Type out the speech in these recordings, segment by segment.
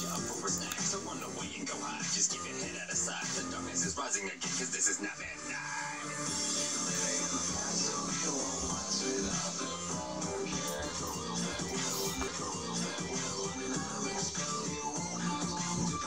up for a snack. So run away and go hide. Just keep your head out of sight. The darkness is rising again, cause this is not bad night. Living in the past, so you won't last without the phone. Care for rules that will never expel. You won't have long to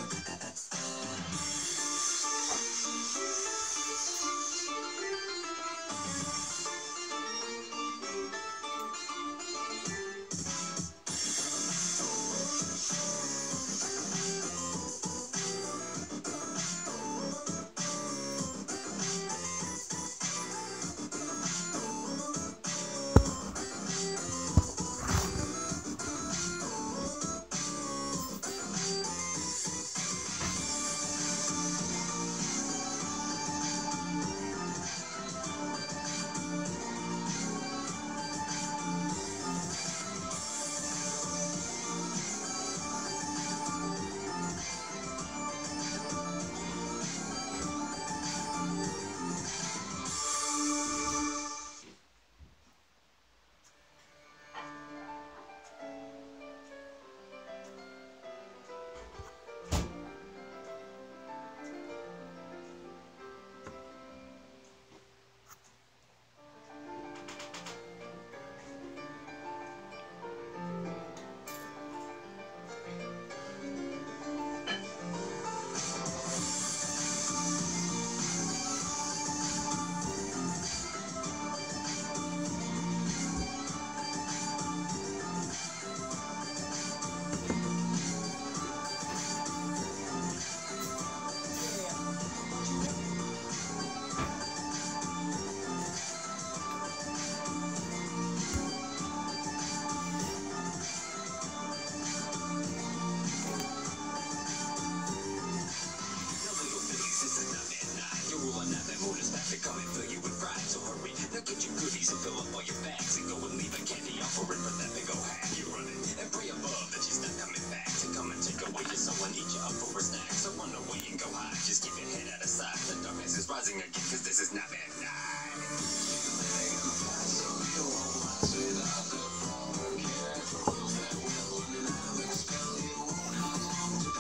rising again, cause this is not bad night. Living in the past, so you won't last without the phone. Care for rules that will never expel. You won't have long to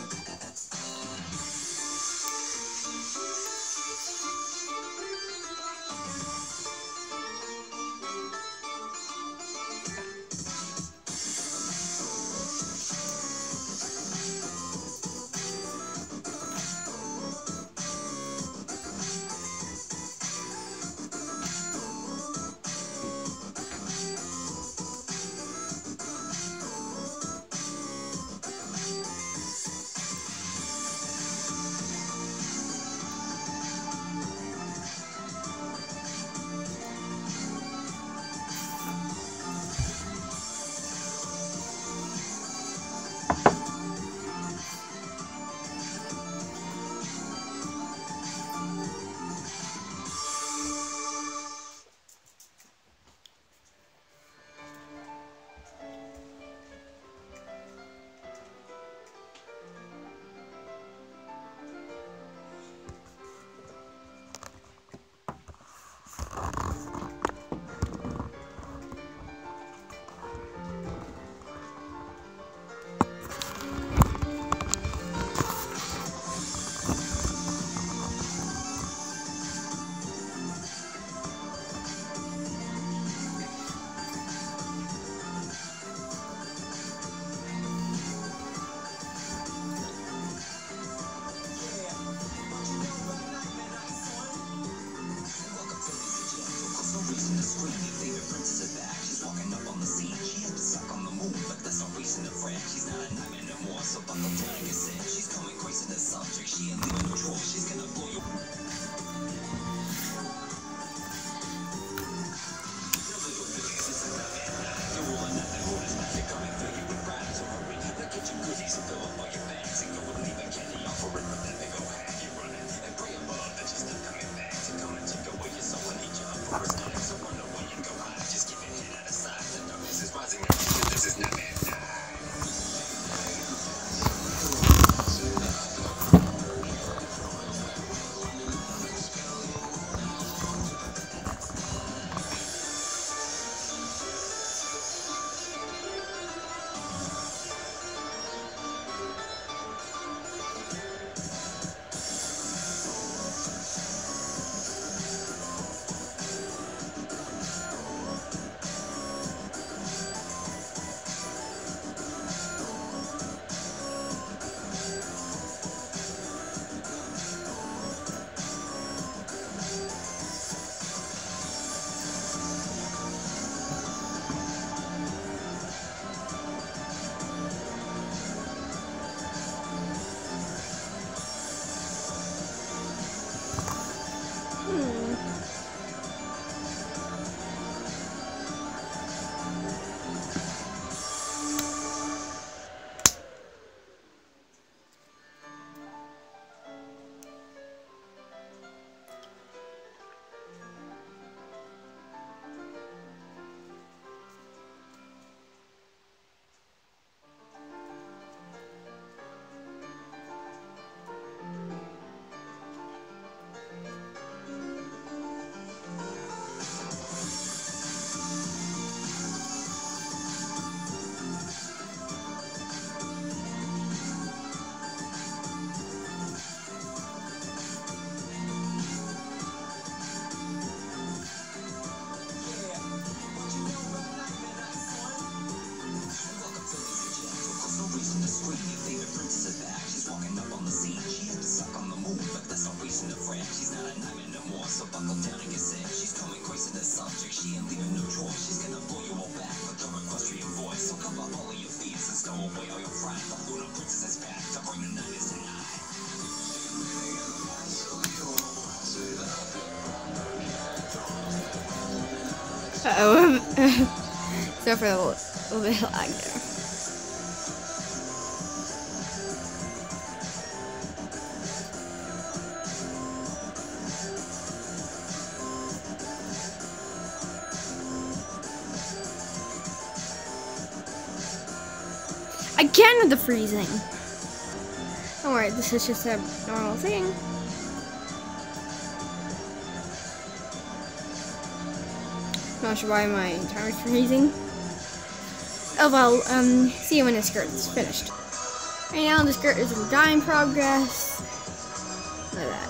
expel. subject, she ain't leaving no choice. She's gonna blow you all back with her equestrian voice. So cover all of your fears and stow away all your pride. The Luna Princess is back to bring the night is tonight. Uh-oh. So for a little bit of lag there. Again with the freezing. Don't worry, this is just a normal thing. Not sure why my timer's freezing. Oh well, see you when the skirt is finished. Right now the skirt is in dyeing progress. Look at that.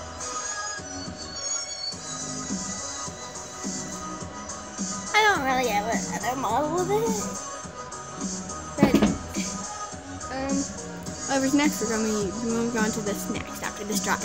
I don't really have another model of it. But whatever's next, we're gonna be moving on to this next after this drop.